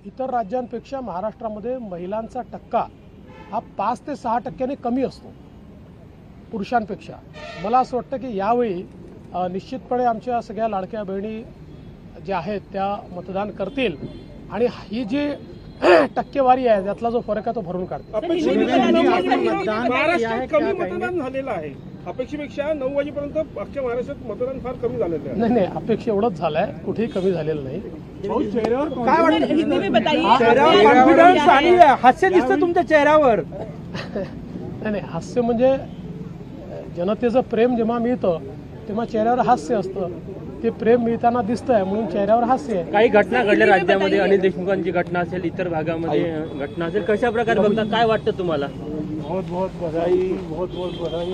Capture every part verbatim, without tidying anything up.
इतर राज्यांपेक्षा महाराष्ट्रामध्ये महिलांचा टक्का हा पाच ते सहा टक्क्याने कमी असतो पुरुषांपेक्षा। मला असं वाटतं की यावेळी निश्चितपणे आमच्या सगळ्या लाडक्या बहिणी ज्या आहेत त्या मतदान करतील आणि ही जी टक्केवारी आहे त्यातला जो फरक आहे तो भरून काढतो। महाराष्ट्रात कमी मतदान झालेलं आहे, अपेक्षेपेक्षा नऊ वाजेपर्यंत अख्ख्या महाराष्ट्रात मतदान फार कमी झालेलं आहे। नाही नाही अपेक्षा एवढंच झालंय, कुठेही कमी झालेलं नाही। काय वाटतं कॉन्फिडन्स आणि हास्य दिसतं तुमच्या चेहऱ्यावर? नाही नाही हास्य म्हणजे जनतेचं प्रेम जेव्हा मिळतं तेव्हा चेहऱ्यावर हास्य असतं, ते प्रेम मिळताना दिसतंय म्हणून चेहऱ्यावर हास्य आहे। काही घटना घडल्या राज्यामध्ये, अनिल देशमुखांची घटना असेल, इतर भागामध्ये घटना असेल, कशा प्रकारे बघता, काय वाटतं तुम्हाला? बहुत बहुत बधाई, बहुत बहुत बधाई।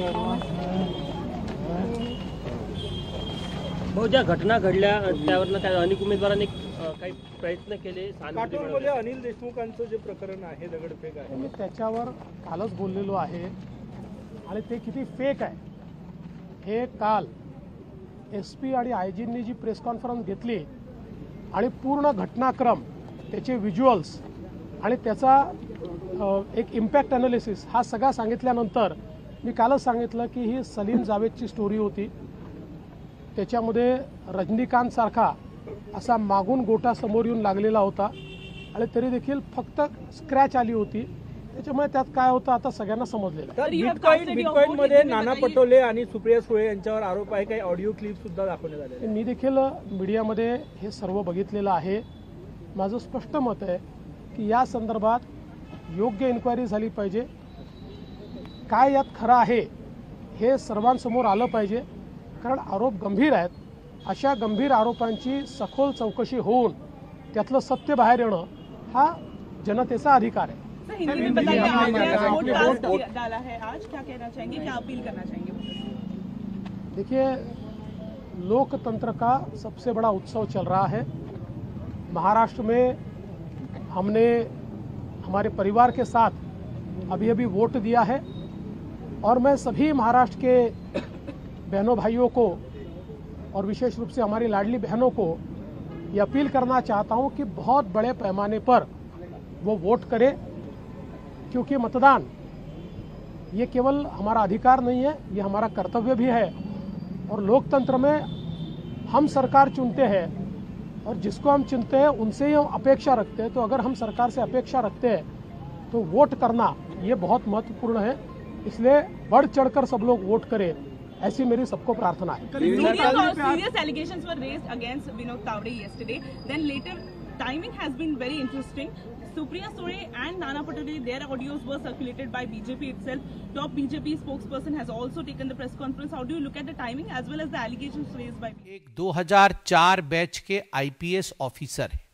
भाऊ ज्या घटना घडल्या त्यावरनं काय अनेक उमेदवारांनी काही प्रयत्न केले, काटोलमध्ये अनिल देशमुखांचं जे प्रकरण आहे दगडफेक आहे, मी त्याच्यावर कालच बोललेलो आहे आणि ते किती फेक आहे हे काल एस पी आणि आय जींनी जी प्रेस कॉन्फरन्स घेतली आणि पूर्ण घटनाक्रम, त्याचे व्हिज्युअल्स आणि त्याचा एक इम्पॅक्ट ॲनालिसिस हा सगळा सांगितल्यानंतर मी कालच सांगितलं की ही सलीम जावेदची स्टोरी होती। त्याच्यामध्ये रजनीकांतसारखा असा मागून गोटा समोर येऊन लागलेला होता आणि तरी देखील फक्त स्क्रॅच आली होती, त्याच्यामुळे त्यात काय होतं आता सगळ्यांना समजलेलं आहे। बिटकॉइन बिटकॉइन मध्ये नाना पटोले आणि सुप्रिया सुळे यांच्यावर आरोप आहे, काही ऑडिओ क्लिप सुद्धा दाखवण्यात आले। मी देखील मीडियामध्ये हे सर्व बघितलेलं आहे। माझं स्पष्ट मत आहे की या संदर्भात योग्य इन्क्वायरी झाली पाहिजे, काय यात खरं आहे हे सर्वांसमोर आलं पाहिजे, कारण आरोप गंभीर आहेत। अशा गंभीर आरोपांची सखोल चौकशी होऊन त्यातलं सत्य बाहेर येणं हा जनतेचा अधिकार आहे। हिंदी में बताइए, आपने वोट कास्ट डाला है आज, क्या कहना चाहेंगे, क्या अपील करना चाहेंगे? देखिए, लोकतंत्र का सबसे बड़ा उत्सव चल रहा है। महाराष्ट्र में हमने हमारे परिवार के साथ अभी अभी वोट दिया है और मैं सभी महाराष्ट्र के बहनों भाइयों को और विशेष रूप से हमारी लाडली बहनों को ये अपील करना चाहता हूं कि बहुत बड़े पैमाने पर वो वोट करें, क्योंकि मतदान ये केवल हमारा अधिकार नहीं है, ये हमारा कर्तव्य भी है। और लोकतंत्र में हम सरकार चुनते हैं और जिसको हम चुनते हैं उनसे ही हम अपेक्षा रखते हैं, तो अगर हम सरकार से अपेक्षा रखते हैं तो वोट करना ये बहुत महत्वपूर्ण है। इसलिए बढ़ चढ़कर सब लोग वोट करें, ऐसी मेरी सबको प्रार्थना है। Serious allegations were raised against Vinod Tawade yesterday. Then later, timing has been very interesting. Supriya Sure and Nana Patole, their audios were circulated by B J P itself. Top B J P spokesperson has also taken the press conference. How do you look at the timing as well as the allegations raised by? एक दो हज़ार चार batch के I P S officer है,